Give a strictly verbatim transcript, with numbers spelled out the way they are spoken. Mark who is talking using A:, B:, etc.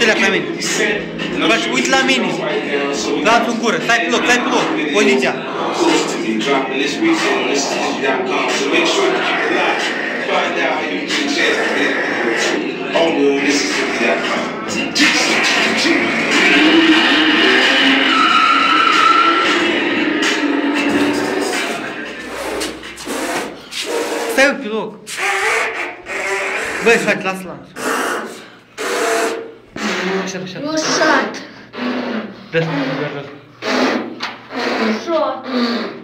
A: dreapta la mine. Faci, uite la mine. Dați-o în gură, stai pe loc, stai pe loc. Poziția. Stai pe loc. Băi, frate, lasă lanțul. Așa, așa.
B: Ușat.
A: Dă-ți, dă-ți.
B: Ușat.